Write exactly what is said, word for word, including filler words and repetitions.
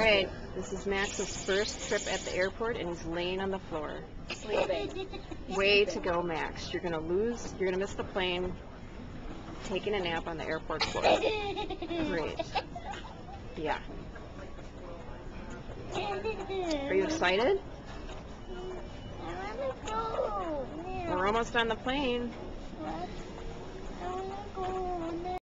right, this is Max's first trip at the airport, and he's laying on the floor, sleeping. Way to go, Max. You're gonna lose, you're gonna miss the plane, taking a nap on the airport floor. Great. Yeah. Are you excited? I wanna go. We're almost on the plane. What? I wanna go.